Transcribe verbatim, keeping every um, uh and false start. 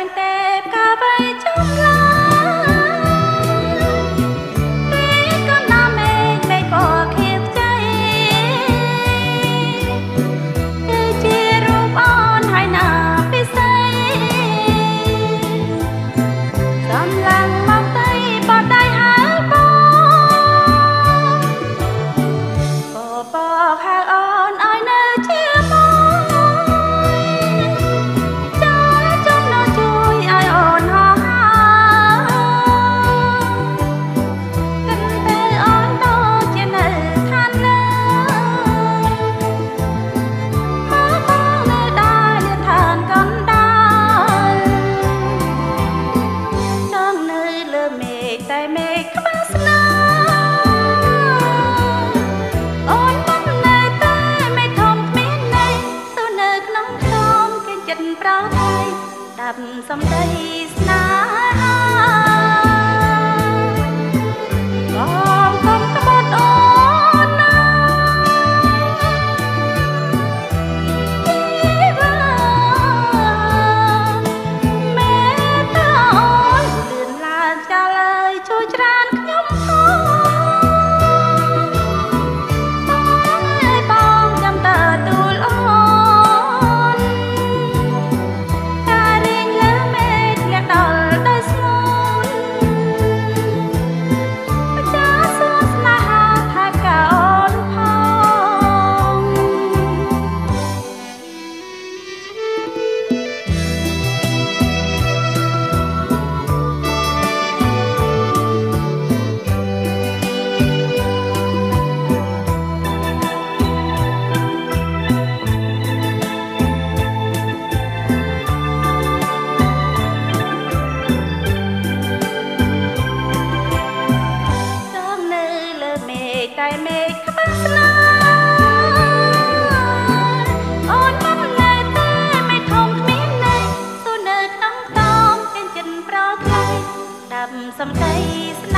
ញតែផ្កាវៃចំឡាពេលកណ្ដាលមេឃមេឃពណ៌ខៀវខ្ចីគឺជារូបអូនហើយណាពិសេសសំឡាំងមកទៅបត់ដៃហៅបងបបកហៅអូនឲ្យនៅជាមួយចាចំនួនជួយឲ្យអូនហោះហើកិនតែអូនដូចជានៅឋានលើមកបងនៅដល់នៅឋានកណ្ដាលចង់នៅលើមេឃតែមេឃក្បាលស្នាអូនមិននៅតែមេឃធំគ្មានន័យទៅនៅក្នុងខ្ទមគេចិត្តប្រោថៃដាប់សំដីស្នេហាបងកុំក្បត់អូនណាជីវិតមេត្តាអូនលឿនឡើងចាស់លើយជួយច្រានខ្ញុំផងបងចាំតើទួលអូនការរៀងលើមេឃលាក់ដល់ដោយស្ងួនម្ចាស់សួរស្នេហាថែបកាអូនផងចង់នៅលើមេឃតែមេឃក្បាលស្នាអូនមិននៅតែមេឃធំគ្មានន័យទៅនៅក្នុងខ្ទមគេចិនប្រថ្លៃដាប់សំដីស្